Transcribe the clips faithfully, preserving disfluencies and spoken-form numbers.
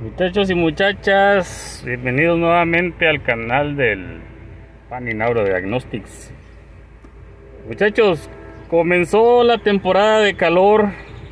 Muchachos y muchachas, bienvenidos nuevamente al canal del Paninauro Diagnostics. Muchachos, comenzó la temporada de calor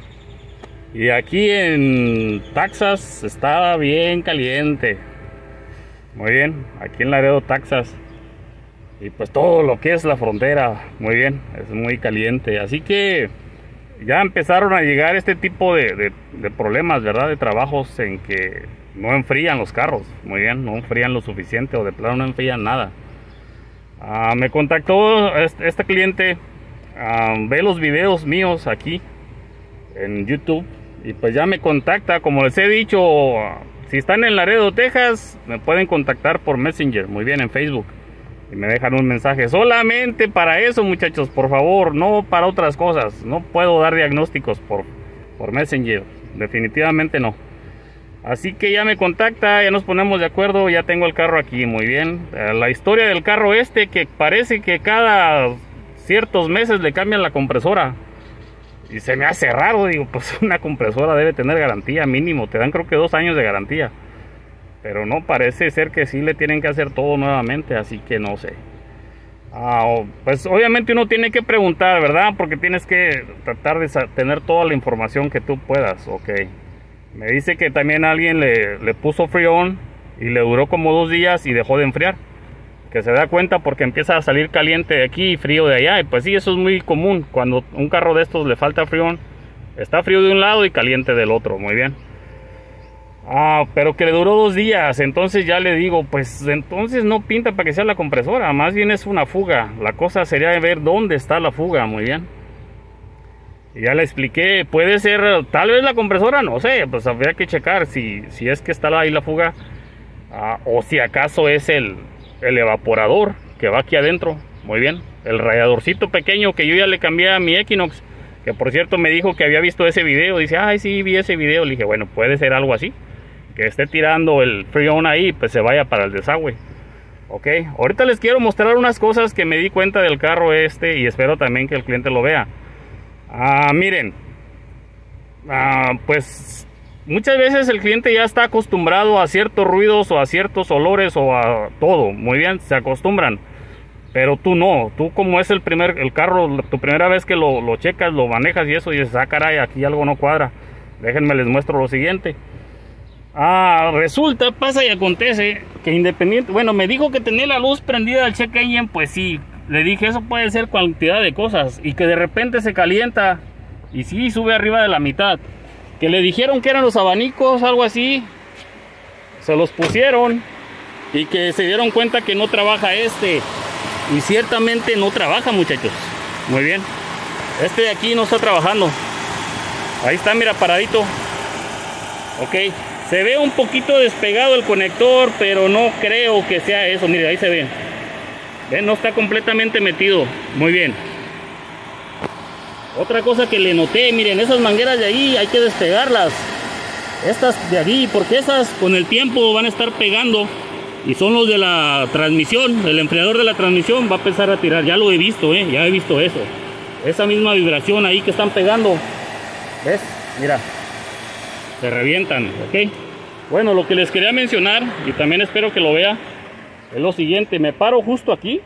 y aquí en Texas está bien caliente. Muy bien, aquí en Laredo, Texas. Y pues todo lo que es la frontera, muy bien, es muy caliente. Así que ya empezaron a llegar este tipo de, de, de problemas, ¿verdad? De trabajos en que no enfrían los carros, muy bien, no enfrían lo suficiente o de plano no enfrían nada. Uh, me contactó este, este cliente, uh, ve los videos míos aquí en YouTube y pues ya me contacta. Como les he dicho, uh, si están en Laredo, Texas, me pueden contactar por Messenger, muy bien, en Facebook. Y me dejan un mensaje solamente para eso, muchachos, por favor, no para otras cosas. No puedo dar diagnósticos por, por Messenger, definitivamente no. Así que ya me contacta, ya nos ponemos de acuerdo, ya tengo el carro aquí, muy bien. Eh, la historia del carro este, que parece que cada ciertos meses le cambian la compresora. Y se me hace raro, digo, pues una compresora debe tener garantía mínimo, te dan creo que dos años de garantía. Pero no, parece ser que sí le tienen que hacer todo nuevamente, así que no sé. Ah, pues obviamente uno tiene que preguntar, ¿verdad? Porque tienes que tratar de tener toda la información que tú puedas, ok. Me dice que también alguien le, le puso Freon y le duró como dos días y dejó de enfriar. Que se da cuenta porque empieza a salir caliente de aquí y frío de allá. Y pues sí, eso es muy común. Cuando un carro de estos le falta Freon, está frío de un lado y caliente del otro, muy bien. Ah, pero que le duró dos días, entonces ya le digo, pues entonces no pinta para que sea la compresora, más bien es una fuga. La cosa sería ver dónde está la fuga, muy bien. Y ya le expliqué, puede ser tal vez la compresora, no sé, pues habría que checar si, si es que está ahí la fuga, ah, o si acaso es el, el evaporador que va aquí adentro, muy bien. El radiadorcito pequeño que yo ya le cambié a mi Equinox, que por cierto me dijo que había visto ese video, dice, ay sí, vi ese video. Le dije, bueno, puede ser algo así, que esté tirando el Freon ahí, pues se vaya para el desagüe. Ok, ahorita les quiero mostrar unas cosas que me di cuenta del carro este y espero también que el cliente lo vea. Ah, miren, ah, pues muchas veces el cliente ya está acostumbrado a ciertos ruidos o a ciertos olores o a todo, muy bien, se acostumbran. Pero tú no, tú como es el primer, el carro, tu primera vez que lo, lo checas, lo manejas y eso, y dices, ah caray, aquí algo no cuadra. Déjenme les muestro lo siguiente. Ah, resulta, pasa y acontece que independiente, bueno, me dijo que tenía la luz prendida al check engine, pues sí, le dije, eso puede ser cantidad de cosas, y que de repente se calienta, y sí, sube arriba de la mitad. Que le dijeron que eran los abanicos, algo así, se los pusieron, y que se dieron cuenta que no trabaja este. Y ciertamente no trabaja, muchachos. Muy bien. Este de aquí no está trabajando. Ahí está, mira, paradito. Ok. Se ve un poquito despegado el conector, pero no creo que sea eso. Mire, ahí se ve. ¿Ven? No está completamente metido. Muy bien. Otra cosa que le noté, miren, esas mangueras de ahí hay que despegarlas. Estas de aquí, porque esas con el tiempo van a estar pegando. Y son los de la transmisión, el enfriador de la transmisión va a empezar a tirar. Ya lo he visto, eh, ya he visto eso. Esa misma vibración ahí que están pegando. ¿Ves? Mira. Se revientan, ok. Bueno, lo que les quería mencionar, y también espero que lo vea, es lo siguiente. Me paro justo aquí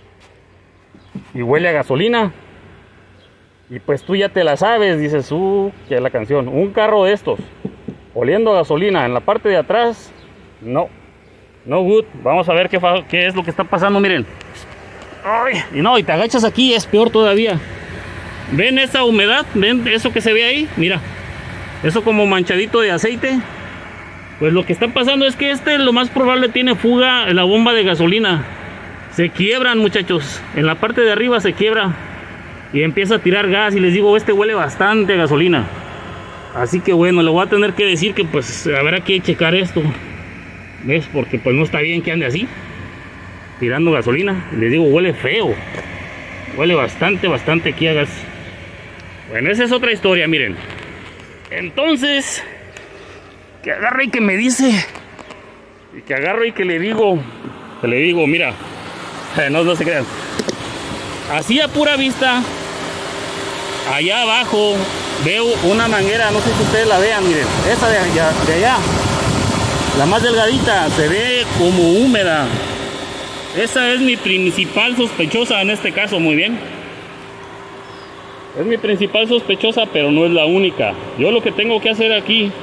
y huele a gasolina. Y pues tú ya te la sabes, dices, uh, que es la canción. Un carro de estos, oliendo a gasolina en la parte de atrás, no. No good. Vamos a ver qué, qué es lo que está pasando, miren. Ay, y no, y te agachas aquí, es peor todavía. ¿Ven esa humedad? ¿Ven eso que se ve ahí? Mira, eso como manchadito de aceite. Pues lo que está pasando es que este lo más probable tiene fuga en la bomba de gasolina. Se quiebran, muchachos. En la parte de arriba se quiebra y empieza a tirar gas. Y les digo, este huele bastante a gasolina. Así que bueno, le voy a tener que decir que pues habrá que checar esto. ¿Ves? Porque pues no está bien que ande así tirando gasolina. Les digo, huele feo. Huele bastante, bastante aquí a gas. Bueno, esa es otra historia, miren. Entonces, que agarro y que me dice, y que agarro y que le digo, que le digo, mira, no, no se crean. Así a pura vista, allá abajo veo una manguera, no sé si ustedes la vean, miren, esa de allá, de allá la más delgadita, se ve como húmeda. Esa es mi principal sospechosa en este caso, muy bien. Es mi principal sospechosa, pero no es la única. Yo lo que tengo que hacer aquí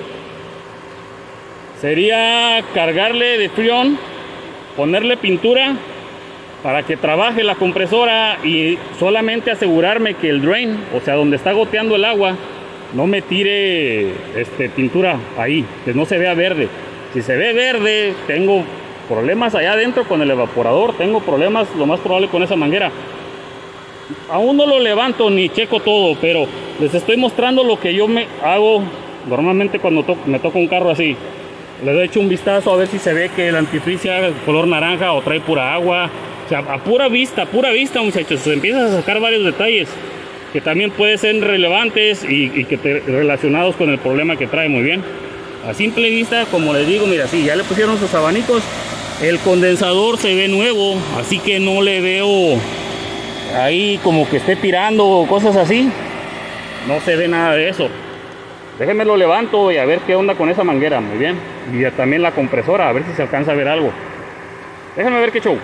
sería cargarle de freón, ponerle pintura para que trabaje la compresora y solamente asegurarme que el drain, o sea, donde está goteando el agua, no me tire este, pintura ahí, que no se vea verde. Si se ve verde, tengo problemas allá adentro con el evaporador, tengo problemas lo más probable con esa manguera. Aún no lo levanto ni checo todo, pero les estoy mostrando lo que yo me hago normalmente cuando to me toca un carro así. Les he hecho un vistazo a ver si se ve que el antifreeze sea color naranja o trae pura agua. O sea, a pura vista, pura vista, muchachos, se empiezan a sacar varios detalles que también pueden ser relevantes y, y que te, relacionados con el problema que trae. Muy bien, a simple vista, como les digo, mira, sí, ya le pusieron sus abanicos, el condensador se ve nuevo, así que no le veo ahí como que esté tirando o cosas así, no se ve nada de eso. Déjenme lo levanto y a ver qué onda con esa manguera. Muy bien, y también la compresora, a ver si se alcanza a ver algo. Déjenme ver qué show.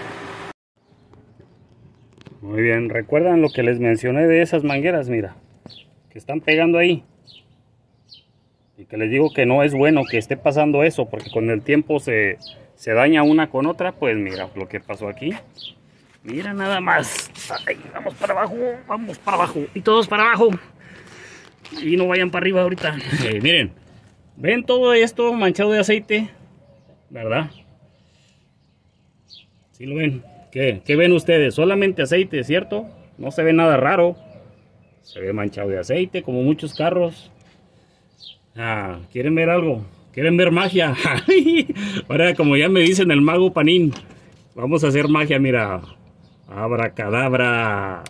Muy bien, recuerdan lo que les mencioné de esas mangueras, mira, que están pegando ahí. Y que les digo que no es bueno que esté pasando eso, porque con el tiempo se, se daña una con otra. Pues mira lo que pasó aquí. Mira nada más. Ay, vamos para abajo, vamos para abajo. Y todos para abajo. Y no vayan para arriba ahorita. Eh, miren, ven todo esto manchado de aceite, ¿verdad? ¿Sí lo ven? ¿Qué, ¿Qué ven ustedes? Solamente aceite, ¿cierto? No se ve nada raro. Se ve manchado de aceite, como muchos carros. Ah, ¿quieren ver algo? ¿Quieren ver magia? Ahora, como ya me dicen el mago Panín, vamos a hacer magia, mira. Abracadabra.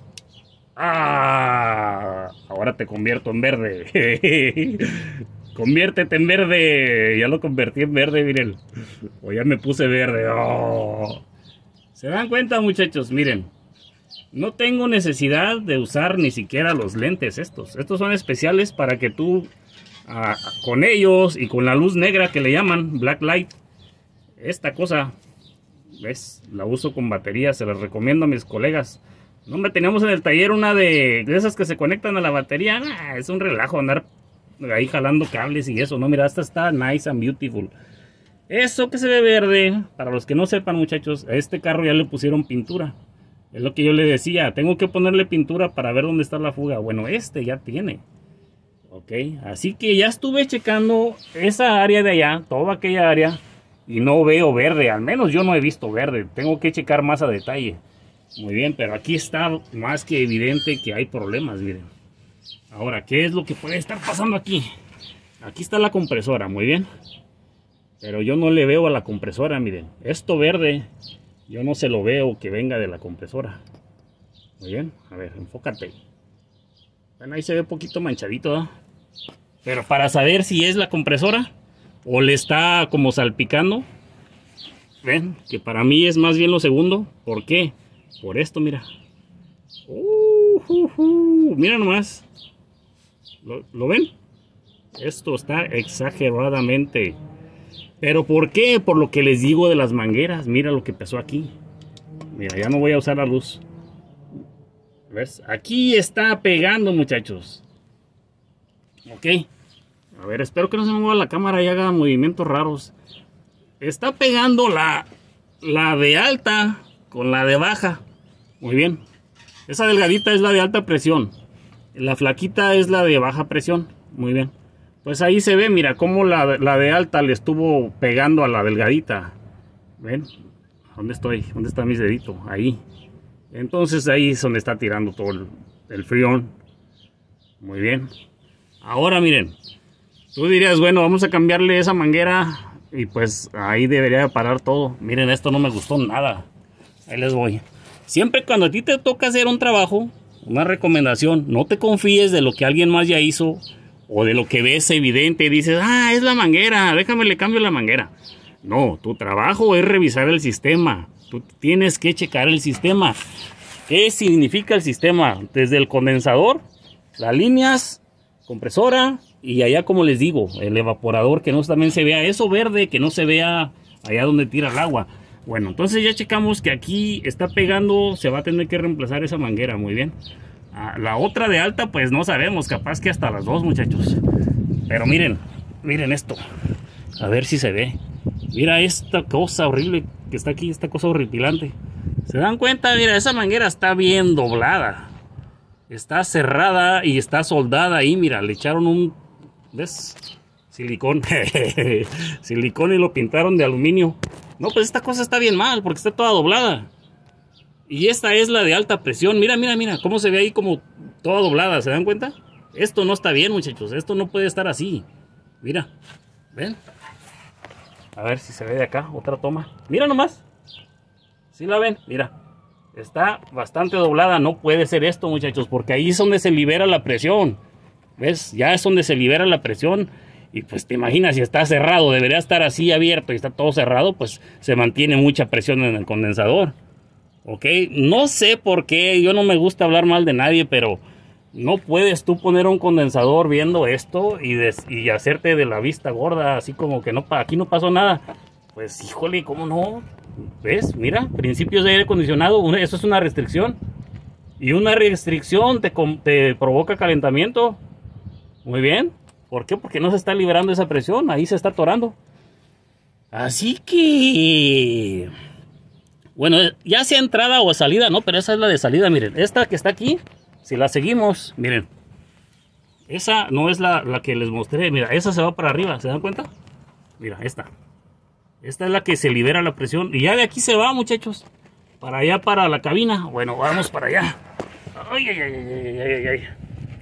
¡Ah! Ahora te convierto en verde. Conviértete en verde. Ya lo convertí en verde, miren. O ya me puse verde. ¡Oh! ¿Se dan cuenta, muchachos? Miren, no tengo necesidad de usar ni siquiera los lentes estos. Estos son especiales para que tú, ah, con ellos y con la luz negra que le llaman black light, esta cosa, ¿ves? La uso con batería, se las recomiendo a mis colegas. No me teníamos en el taller una de, de esas que se conectan a la batería. Nah, es un relajo andar ahí jalando cables y eso, ¿no? Mira, esta está nice and beautiful. Eso que se ve verde, para los que no sepan, muchachos, a este carro ya le pusieron pintura. Es lo que yo le decía, tengo que ponerle pintura para ver dónde está la fuga. Bueno, este ya tiene. Ok, así que ya estuve checando esa área de allá, toda aquella área, y no veo verde. Al menos yo no he visto verde. Tengo que checar más a detalle. Muy bien, pero aquí está más que evidente que hay problemas, miren. Ahora, ¿qué es lo que puede estar pasando aquí? Aquí está la compresora, muy bien. Pero yo no le veo a la compresora, miren. Esto verde, yo no se lo veo que venga de la compresora. Muy bien, a ver, enfócate. Bueno, ahí se ve un poquito manchadito, ¿eh? Pero para saber si es la compresora o le está como salpicando, ven, que para mí es más bien lo segundo. ¿Por qué? Por esto, mira. Uh, uh, uh, mira nomás. ¿Lo, ¿Lo ven? Esto está exageradamente. ¿Pero por qué? Por lo que les digo de las mangueras. Mira lo que pasó aquí. Mira, ya no voy a usar la luz. ¿Ves? Aquí está pegando, muchachos. Ok. A ver, espero que no se me mueva la cámara y haga movimientos raros. Está pegando la, la de alta con la de baja. Muy bien. Esa delgadita es la de alta presión. La flaquita es la de baja presión. Muy bien. Pues ahí se ve, mira, cómo la, la de alta le estuvo pegando a la delgadita. ¿Ven? ¿Dónde estoy? ¿Dónde está mi dedito? Ahí. Entonces ahí es donde está tirando todo el, el frión. Muy bien. Ahora miren. Tú dirías, bueno, vamos a cambiarle esa manguera. Y pues ahí debería parar todo. Miren, esto no me gustó nada. Ahí les voy. Siempre cuando a ti te toca hacer un trabajo, una recomendación, no te confíes de lo que alguien más ya hizo. O de lo que ves evidente y dices, ah, es la manguera, déjame le cambio la manguera. No, tu trabajo es revisar el sistema. Tú tienes que checar el sistema. ¿Qué significa el sistema? Desde el condensador, las líneas, compresora, y allá, como les digo, el evaporador, que no también se vea eso verde, que no se vea allá donde tira el agua. Bueno, entonces ya checamos que aquí está pegando, se va a tener que reemplazar esa manguera, muy bien. Ah, la otra de alta, pues no sabemos, capaz que hasta las dos, muchachos. Pero miren, miren esto, a ver si se ve. Mira esta cosa horrible que está aquí, esta cosa horripilante. ¿Se dan cuenta? Mira, esa manguera está bien doblada. Está cerrada y está soldada ahí, mira, le echaron un, ¿ves? Silicón. Silicón y lo pintaron de aluminio. No, pues esta cosa está bien mal porque está toda doblada. Y esta es la de alta presión. Mira, mira, mira, cómo se ve ahí como toda doblada, ¿se dan cuenta? Esto no está bien, muchachos, esto no puede estar así. Mira, ¿ven? A ver si se ve de acá, otra toma. Mira nomás. ¿Sí la ven? Mira. Está bastante doblada, no puede ser esto, muchachos, porque ahí es donde se libera la presión. ¿Ves? Ya es donde se libera la presión. Y pues te imaginas, si está cerrado, debería estar así abierto y está todo cerrado, pues se mantiene mucha presión en el condensador. ¿Ok? No sé por qué, yo no me gusta hablar mal de nadie, pero no puedes tú poner un condensador viendo esto y, des, y hacerte de la vista gorda, así como que no, aquí no pasó nada. Pues híjole, ¿cómo no? ¿Ves? Mira, principios de aire acondicionado, una, eso es una restricción. Y una restricción te, te provoca calentamiento. Muy bien. ¿Por qué? Porque no se está liberando esa presión, ahí se está atorando. Así que... bueno, ya sea entrada o salida, no, pero esa es la de salida, miren. Esta que está aquí, si la seguimos, miren. Esa no es la, la que les mostré, mira, esa se va para arriba, ¿se dan cuenta? Mira, esta. Esta es la que se libera la presión. Y ya de aquí se va, muchachos. Para allá, para la cabina. Bueno, vamos para allá. Ay, ay, ay, ay, ay, ay, ay.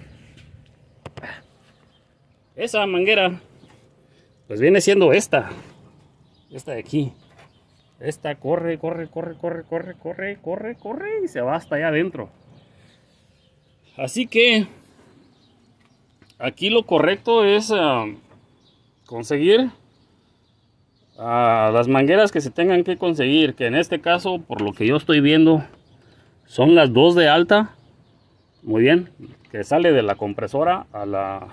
Esa manguera, pues viene siendo esta. Esta de aquí. Esta corre, corre, corre, corre, corre, corre, corre, corre. Y se va hasta allá adentro. Así que aquí lo correcto es uh, conseguir... Uh, las mangueras que se tengan que conseguir, que en este caso, por lo que yo estoy viendo, son las dos de alta. Muy bien, que sale de la compresora a la,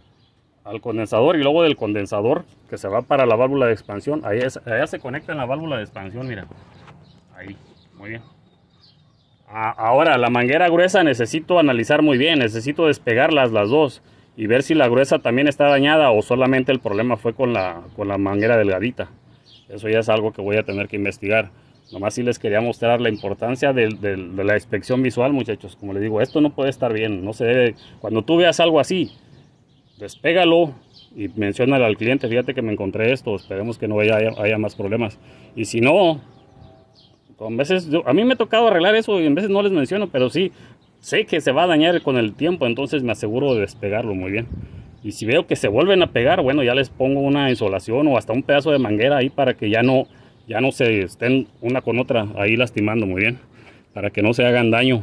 al condensador, y luego del condensador que se va para la válvula de expansión. Ahí es, allá se conecta en la válvula de expansión, mira. Ahí, muy bien. Uh, ahora, la manguera gruesa necesito analizar muy bien, necesito despegarlas las dos y ver si la gruesa también está dañada o solamente el problema fue con la, con la manguera delgadita. Eso ya es algo que voy a tener que investigar. Nomás sí les quería mostrar la importancia de, de, de la inspección visual, muchachos. Como les digo, esto no puede estar bien, no se debe. Cuando tú veas algo así, despégalo y menciónale al cliente, fíjate que me encontré esto, esperemos que no haya, haya más problemas. Y si no, a veces, yo, a mí me ha tocado arreglar eso y en veces no les menciono, pero sí, sé que se va a dañar con el tiempo, entonces me aseguro de despegarlo muy bien. Y si veo que se vuelven a pegar, bueno, ya les pongo una insolación o hasta un pedazo de manguera ahí para que ya no, ya no se estén una con otra ahí lastimando muy bien, para que no se hagan daño.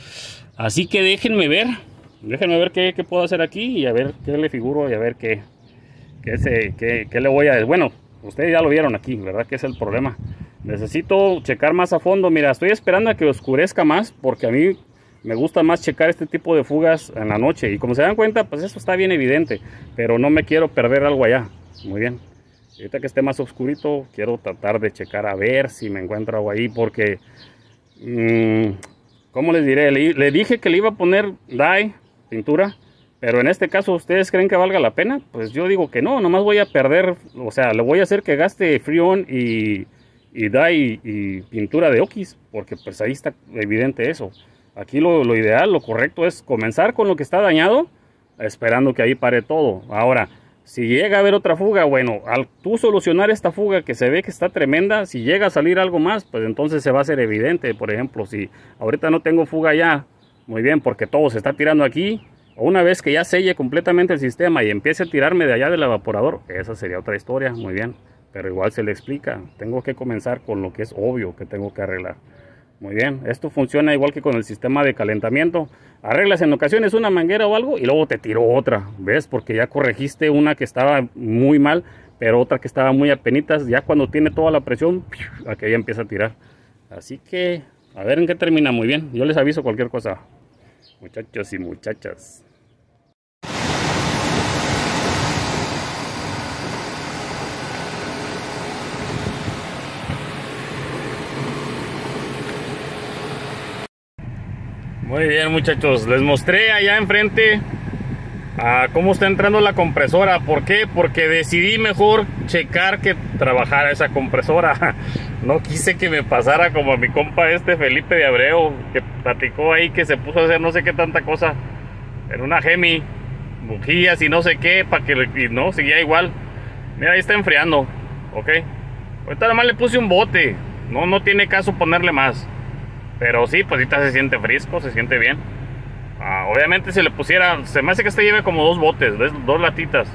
Así que déjenme ver, déjenme ver qué, qué puedo hacer aquí y a ver qué le figuro y a ver qué, qué, se, qué, qué le voy a... Bueno, ustedes ya lo vieron aquí, ¿verdad? Que es el problema. Necesito checar más a fondo. Mira, estoy esperando a que oscurezca más porque a mí me gusta más checar este tipo de fugas en la noche. Y como se dan cuenta, pues eso está bien evidente. Pero no me quiero perder algo allá. Muy bien. Ahorita que esté más oscurito, quiero tratar de checar a ver si me encuentro algo ahí. Porque, mmm, ¿cómo les diré? Le, le dije que le iba a poner dye, pintura. Pero en este caso, ¿ustedes creen que valga la pena? Pues yo digo que no. Nomás voy a perder, o sea, le voy a hacer que gaste Freon y, y dye y, y pintura de Oquis. Porque pues ahí está evidente eso. Aquí lo, lo ideal, lo correcto es comenzar con lo que está dañado, esperando que ahí pare todo. Ahora, si llega a haber otra fuga, bueno, al tú solucionar esta fuga que se ve que está tremenda, si llega a salir algo más, pues entonces se va a hacer evidente. Por ejemplo, si ahorita no tengo fuga ya, muy bien, porque todo se está tirando aquí, o una vez que ya selle completamente el sistema y empiece a tirarme de allá del evaporador, esa sería otra historia, muy bien. Pero igual se le explica, tengo que comenzar con lo que es obvio que tengo que arreglar. Muy bien, esto funciona igual que con el sistema de calentamiento. Arreglas en ocasiones una manguera o algo y luego te tiró otra, ¿ves? Porque ya corregiste una que estaba muy mal, pero otra que estaba muy apenitas. Ya cuando tiene toda la presión, aquí ya empieza a tirar. Así que, a ver en qué termina. Muy bien, yo les aviso cualquier cosa, muchachos y muchachas. Muy bien, muchachos, les mostré allá enfrente a cómo está entrando la compresora. ¿Por qué? Porque decidí mejor checar que trabajara esa compresora. No quise que me pasara como a mi compa este Felipe de Abreu, que platicó ahí que se puso a hacer no sé qué tanta cosa en una Hemi, bujías y no sé qué, para que y no, seguía igual. Mira, ahí está enfriando, ok. Ahorita nada más le puse un bote, no, no tiene caso ponerle más. Pero sí, pues ahorita se siente fresco, se siente bien. Ah, obviamente si le pusiera, se me hace que este lleve como dos botes, dos, dos latitas.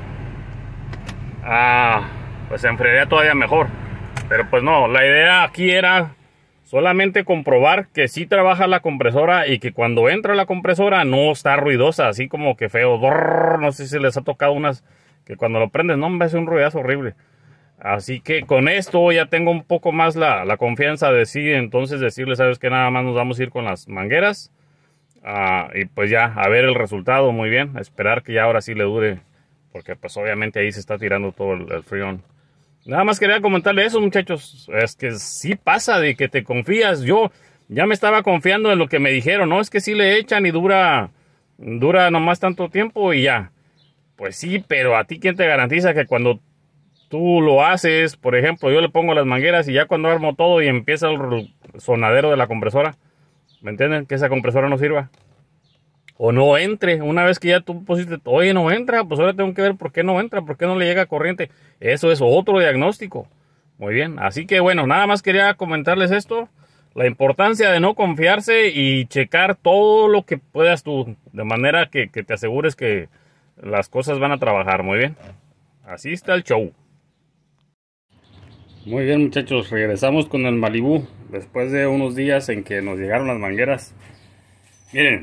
Ah, pues se enfriaría todavía mejor. Pero pues no, la idea aquí era solamente comprobar que sí trabaja la compresora y que cuando entra la compresora no está ruidosa, así como que feo. No sé si les ha tocado unas que cuando lo prendes, no, me hace un ruidazo horrible. Así que con esto ya tengo un poco más la, la confianza de sí, entonces decirles, sabes que nada más nos vamos a ir con las mangueras. Uh, y pues ya, a ver el resultado, muy bien. Esperar que ya ahora sí le dure, porque pues obviamente ahí se está tirando todo el, el freón. Nada más quería comentarle eso, muchachos. Es que sí pasa de que te confías. Yo ya me estaba confiando en lo que me dijeron. No, es que sí le echan y dura, dura nomás tanto tiempo y ya. Pues sí, pero a ti ¿quién te garantiza que cuando tú lo haces, por ejemplo, yo le pongo las mangueras y ya cuando armo todo y empieza el sonadero de la compresora, ¿me entienden? Que esa compresora no sirva. O no entre. Una vez que ya tú pusiste, oye, no entra, pues ahora tengo que ver por qué no entra, por qué no le llega corriente. Eso es otro diagnóstico. Muy bien. Así que bueno, nada más quería comentarles esto. La importancia de no confiarse y checar todo lo que puedas tú. De manera que, que te asegures que las cosas van a trabajar. Muy bien. Así está el show. Muy bien, muchachos, regresamos con el Malibu después de unos días en que nos llegaron las mangueras. Miren,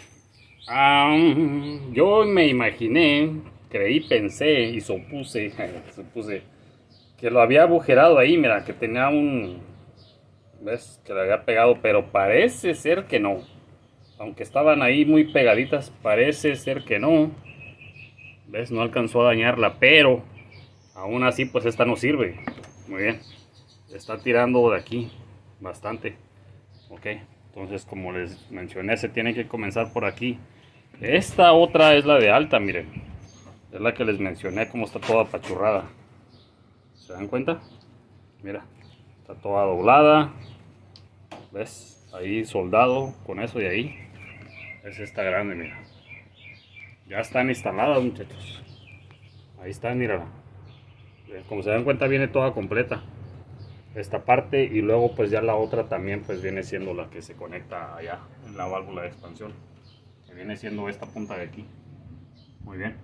um, yo me imaginé, creí, pensé y supuse, supuse que lo había agujerado ahí. Mira, que tenía un, ves, que le había pegado, pero parece ser que no. Aunque estaban ahí muy pegaditas, parece ser que no. Ves, no alcanzó a dañarla, pero aún así pues esta no sirve. Muy bien, está tirando de aquí bastante. Ok, entonces como les mencioné, se tiene que comenzar por aquí. Esta otra es la de alta, miren, es la que les mencioné, como está toda apachurrada. ¿Se dan cuenta? Mira, está toda doblada. ¿Ves? Ahí soldado con eso de ahí. Es esta grande, mira. Ya están instaladas, muchachos. Ahí están, mira. Como se dan cuenta, viene toda completa esta parte, y luego pues ya la otra también pues viene siendo la que se conecta allá en la válvula de expansión, que viene siendo esta punta de aquí. Muy bien.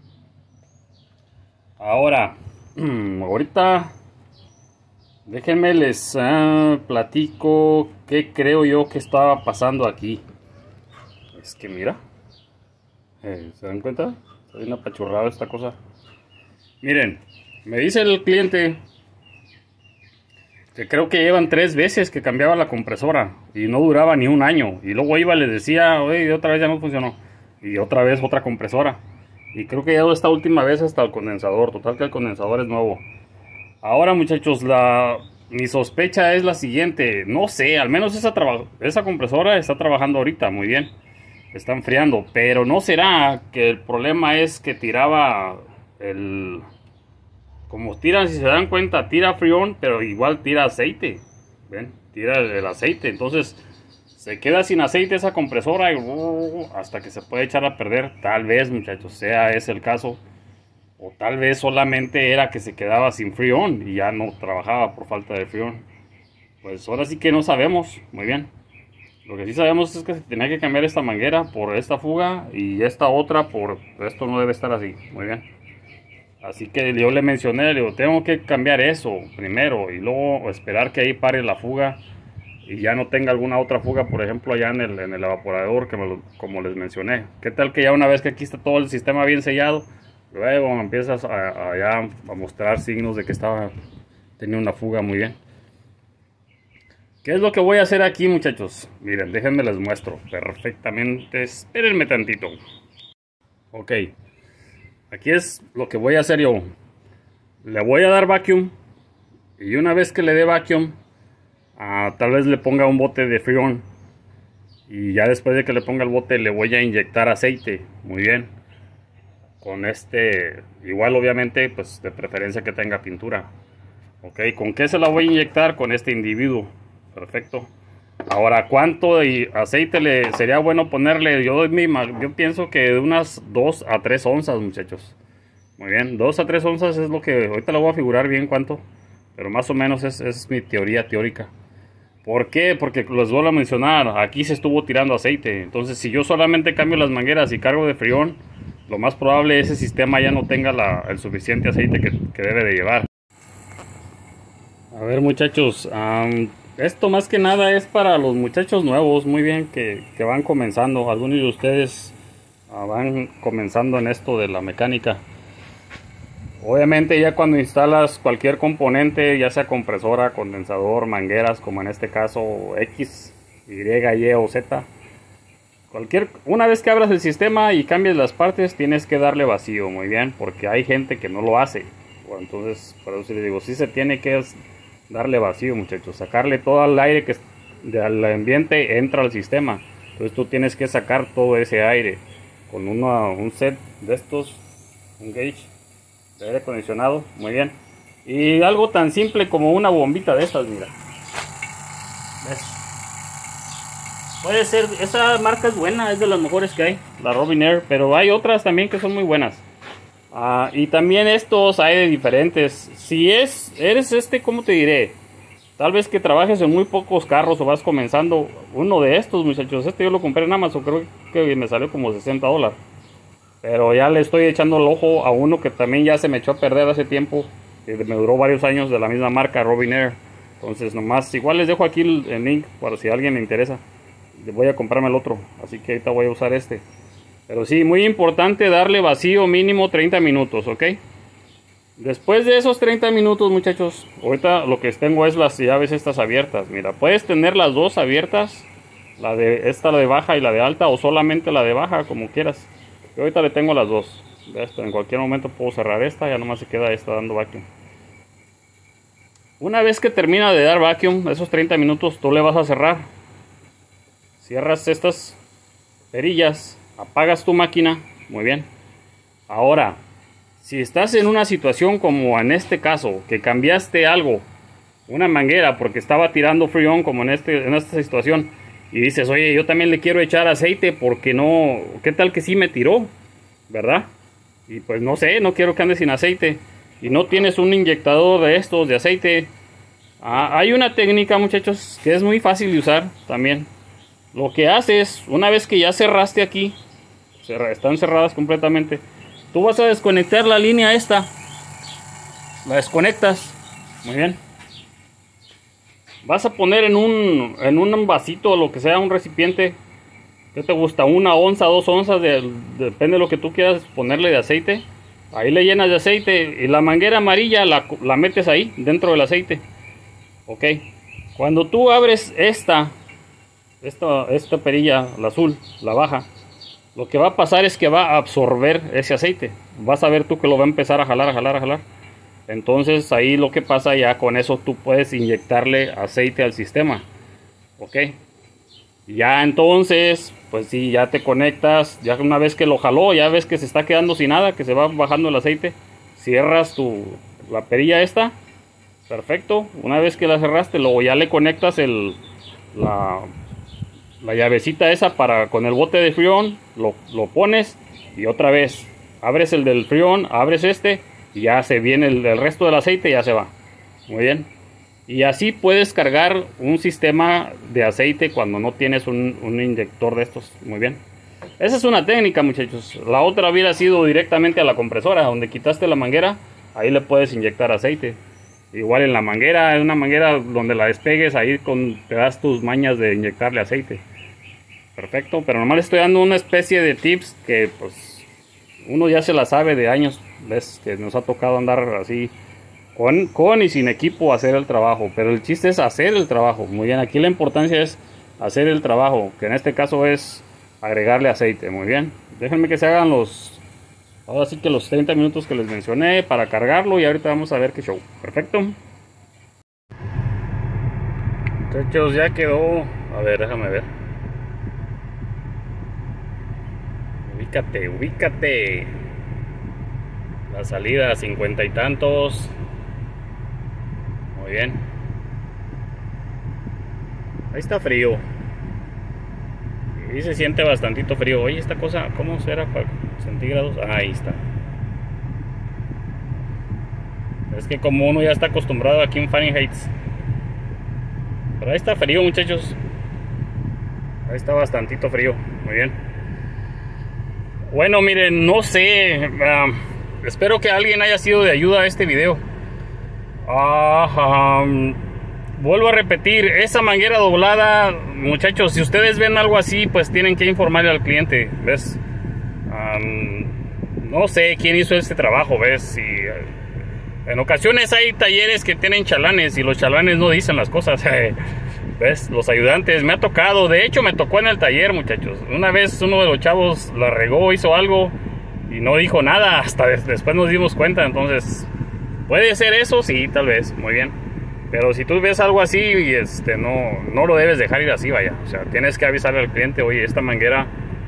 Ahora ahorita déjenme les uh, platico qué creo yo que estaba pasando aquí. Es que mira, eh, ¿se dan cuenta? Está bien apachurrada esta cosa. Miren, me dice el cliente que creo que llevan tres veces que cambiaba la compresora y no duraba ni un año. Y luego iba y les decía, oye, otra vez ya no funcionó. Y otra vez otra compresora. Y creo que ya esta última vez hasta el condensador. Total que el condensador es nuevo. Ahora, muchachos, la, mi sospecha es la siguiente. No sé, al menos esa, esa compresora está trabajando ahorita muy bien. Está enfriando. Pero no será que el problema es que tiraba el... Como tiran, si se dan cuenta, tira freón, pero igual tira aceite. ¿Ven? Tira el aceite. Entonces se queda sin aceite esa compresora y uh, hasta que se puede echar a perder. Tal vez, muchachos, sea ese el caso. O tal vez solamente era que se quedaba sin freón y ya no trabajaba por falta de freón. Pues ahora sí que no sabemos. Muy bien. Lo que sí sabemos es que se tenía que cambiar esta manguera por esta fuga y esta otra por... Esto no debe estar así. Muy bien. Así que yo le mencioné, le digo, tengo que cambiar eso primero y luego esperar que ahí pare la fuga y ya no tenga alguna otra fuga, por ejemplo, allá en el, en el evaporador, que me lo, como les mencioné. ¿Qué tal que ya una vez que aquí está todo el sistema bien sellado, luego empiezas a, a, ya a mostrar signos de que estaba tenía una fuga? Muy bien. ¿Qué es lo que voy a hacer aquí, muchachos? Miren, déjenme les muestro perfectamente. Espérenme tantito. Ok. Aquí es lo que voy a hacer yo. Le voy a dar vacuum. Y una vez que le dé vacuum, uh, tal vez le ponga un bote de freón. Y ya después de que le ponga el bote le voy a inyectar aceite. Muy bien. Con este, igual obviamente, pues de preferencia que tenga pintura. Ok, ¿con qué se la voy a inyectar? Con este individuo. Perfecto. Ahora, ¿cuánto de aceite le sería bueno ponerle? Yo, yo pienso que de unas dos a tres onzas, muchachos. Muy bien, dos a tres onzas es lo que... Ahorita lo voy a figurar bien cuánto. Pero más o menos es, es mi teoría teórica. ¿Por qué? Porque les vuelvo a mencionar, aquí se estuvo tirando aceite. Entonces, si yo solamente cambio las mangueras y cargo de frión, lo más probable es que ese sistema ya no tenga la, el suficiente aceite que, que debe de llevar. A ver, muchachos, um, esto más que nada es para los muchachos nuevos, muy bien, que, que van comenzando. Algunos de ustedes uh, van comenzando en esto de la mecánica. Obviamente ya cuando instalas cualquier componente, ya sea compresora, condensador, mangueras, como en este caso X, Y, Y o Z, cualquier, una vez que abras el sistema y cambies las partes, tienes que darle vacío, muy bien, porque hay gente que no lo hace. Bueno, entonces, por eso les digo, sí se tiene que darle vacío, muchachos, sacarle todo el aire que del ambiente entra al sistema. Entonces tú tienes que sacar todo ese aire con uno, un set de estos, un gauge de aire acondicionado, muy bien. Y algo tan simple como una bombita de estas, mira. ¿Ves? Puede ser, esa marca es buena, es de las mejores que hay, la Robin Air, pero hay otras también que son muy buenas. Uh, y también estos hay de diferentes. Si es, eres este, ¿cómo te diré? Tal vez que trabajes en muy pocos carros o vas comenzando, uno de estos, muchachos, este yo lo compré en Amazon, creo que me salió como sesenta dólares. Pero ya le estoy echando el ojo a uno que también ya se me echó a perder hace tiempo, que me duró varios años, de la misma marca, Robin Air. Entonces nomás, igual les dejo aquí el, el link para si a alguien le interesa. Voy a comprarme el otro, así que ahorita voy a usar este. Pero sí, muy importante darle vacío mínimo treinta minutos, ¿ok? Después de esos treinta minutos, muchachos, ahorita lo que tengo es las llaves estas abiertas. Mira, puedes tener las dos abiertas, la de esta, la de baja y la de alta, o solamente la de baja, como quieras. Yo ahorita le tengo las dos. Esto, en cualquier momento puedo cerrar esta, ya nomás se queda esta dando vacuum. Una vez que termina de dar vacuum, esos treinta minutos, tú le vas a cerrar. Cierras estas perillas, apagas tu máquina, muy bien. Ahora, si estás en una situación como en este caso, que cambiaste algo, una manguera porque estaba tirando freon como en, este, en esta situación, y dices, oye, yo también le quiero echar aceite porque no, ¿qué tal que sí me tiró? ¿Verdad? Y pues no sé, no quiero que ande sin aceite. Y no tienes un inyectador de estos, de aceite. Ah, hay una técnica, muchachos, que es muy fácil de usar también. Lo que haces, una vez que ya cerraste aquí, están cerradas completamente, tú vas a desconectar la línea esta. La desconectas. Muy bien. Vas a poner en un, en un vasito o lo que sea, un recipiente. ¿Qué te gusta? Una onza, dos onzas, de, de, depende de lo que tú quieras ponerle de aceite. Ahí le llenas de aceite y la manguera amarilla la, la metes ahí, dentro del aceite. Ok. Cuando tú abres esta, esta, esta perilla, la azul, la baja, lo que va a pasar es que va a absorber ese aceite. Vas a ver tú que lo va a empezar a jalar, a jalar, a jalar. Entonces ahí lo que pasa, ya con eso tú puedes inyectarle aceite al sistema. Ok. Ya entonces, pues sí, ya te conectas. Ya una vez que lo jaló, ya ves que se está quedando sin nada, que se va bajando el aceite. Cierras tu, la perilla esta. Perfecto. Una vez que la cerraste, luego ya le conectas el, la, la llavecita esa para con el bote de freon. Lo, lo pones y otra vez abres el del freon, abres este. Y ya se viene el, el resto del aceite, ya se va. Muy bien. Y así puedes cargar un sistema de aceite cuando no tienes un, un inyector de estos. Muy bien. Esa es una técnica, muchachos. La otra hubiera sido directamente a la compresora, donde quitaste la manguera. Ahí le puedes inyectar aceite. Igual en la manguera, en una manguera donde la despegues, ahí con, te das tus mañas de inyectarle aceite. Perfecto. Pero nomás le estoy dando una especie de tips que pues uno ya se la sabe de años. Ves que nos ha tocado andar así con, con y sin equipo a hacer el trabajo, pero el chiste es hacer el trabajo. Muy bien, aquí la importancia es hacer el trabajo, que en este caso es agregarle aceite. Muy bien, déjenme que se hagan los, ahora sí que los treinta minutos que les mencioné para cargarlo, y ahorita vamos a ver qué show. Perfecto, muchachos, ya quedó. A ver, déjame ver. ubícate, ubícate. La salida a cincuenta y tantos. Muy bien. Ahí está frío. Y se siente bastantito frío. Oye, esta cosa, ¿cómo será para centígrados? Ah, ahí está. Es que como uno ya está acostumbrado aquí en Fahrenheit. Pero ahí está frío, muchachos. Ahí está bastantito frío. Muy bien. Bueno, miren, no sé. Uh, espero que alguien haya sido de ayuda a este video. Uh, um, vuelvo a repetir, esa manguera doblada, muchachos, si ustedes ven algo así, pues tienen que informarle al cliente, ¿ves? Um, no sé quién hizo este trabajo, ¿ves? Y, uh, en ocasiones hay talleres que tienen chalanes y los chalanes no dicen las cosas, ¿ves? Los ayudantes, me ha tocado, de hecho me tocó en el taller, muchachos. Una vez uno de los chavos la regó, hizo algo y no dijo nada, hasta después nos dimos cuenta. Entonces, ¿puede ser eso? Sí, tal vez, muy bien. Pero si tú ves algo así, este, no, no lo debes dejar ir así, vaya. O sea, tienes que avisarle al cliente, oye, esta manguera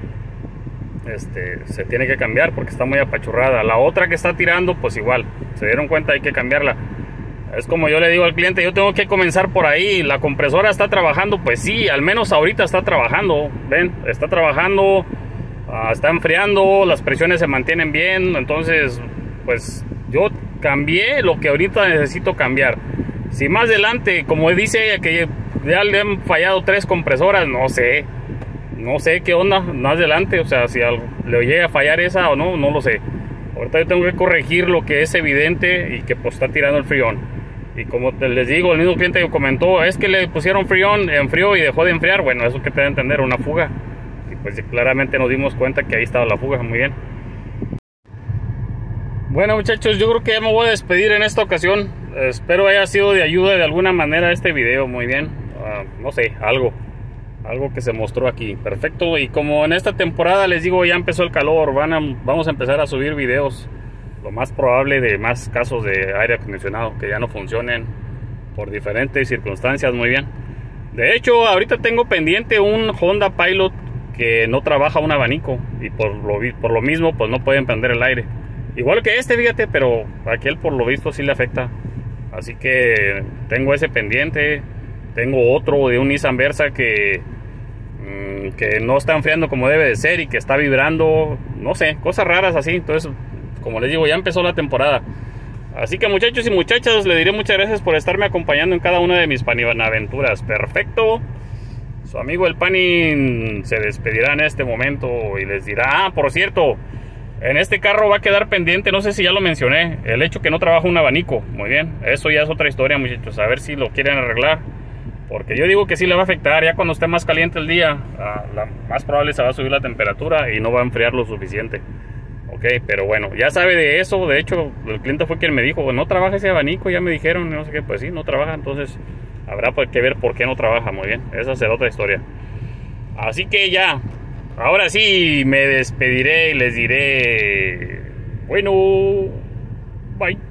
este, se tiene que cambiar porque está muy apachurrada. La otra que está tirando, pues igual, se dieron cuenta, hay que cambiarla. Es como yo le digo al cliente, yo tengo que comenzar por ahí. La compresora está trabajando, pues sí, al menos ahorita está trabajando. Ven, está trabajando, uh, está enfriando, las presiones se mantienen bien. Entonces, pues yo cambié lo que ahorita necesito cambiar. Si más adelante, como dice ella, que ya le han fallado tres compresoras, no sé. No sé qué onda más adelante. O sea, si algo, le llega a fallar esa o no, no lo sé. Ahorita yo tengo que corregir lo que es evidente y que pues está tirando el frión. Y como te, les digo, el mismo cliente que comentó, es que le pusieron frión, enfrió y dejó de enfriar. Bueno, eso que te da a entender, una fuga. Y pues claramente nos dimos cuenta que ahí estaba la fuga. Muy bien. Bueno, muchachos, yo creo que ya me voy a despedir en esta ocasión. Espero haya sido de ayuda de alguna manera este video. Muy bien. Uh, no sé, algo. Algo que se mostró aquí. Perfecto. Y como en esta temporada les digo, ya empezó el calor. Van a, vamos a empezar a subir videos. Lo más probable de más casos de aire acondicionado que ya no funcionen por diferentes circunstancias. Muy bien. De hecho, ahorita tengo pendiente un Honda Pilot que no trabaja un abanico. Y por lo, por lo mismo, pues no pueden prender el aire. Igual que este, fíjate, pero aquel por lo visto sí le afecta. Así que tengo ese pendiente. Tengo otro de un Nissan Versa que, mmm, que no está enfriando como debe de ser y que está vibrando. No sé, cosas raras así. Entonces, como les digo, ya empezó la temporada. Así que muchachos y muchachas, les diré muchas gracias por estarme acompañando en cada una de mis Paniaventuras. Perfecto. Su amigo el Pani se despedirá en este momento y les dirá, ah, por cierto, en este carro va a quedar pendiente, no sé si ya lo mencioné, el hecho que no trabaja un abanico. Muy bien, eso ya es otra historia, muchachos, a ver si lo quieren arreglar. Porque yo digo que sí le va a afectar, ya cuando esté más caliente el día, ah, la, más probable se va a subir la temperatura y no va a enfriar lo suficiente. Ok, pero bueno, ya sabe de eso. De hecho, el cliente fue quien me dijo, no trabaja ese abanico, ya me dijeron, no sé qué, pues sí, no trabaja. Entonces, habrá que ver por qué no trabaja. Muy bien, esa será otra historia. Así que ya, ahora sí me despediré y les diré, bueno, bye.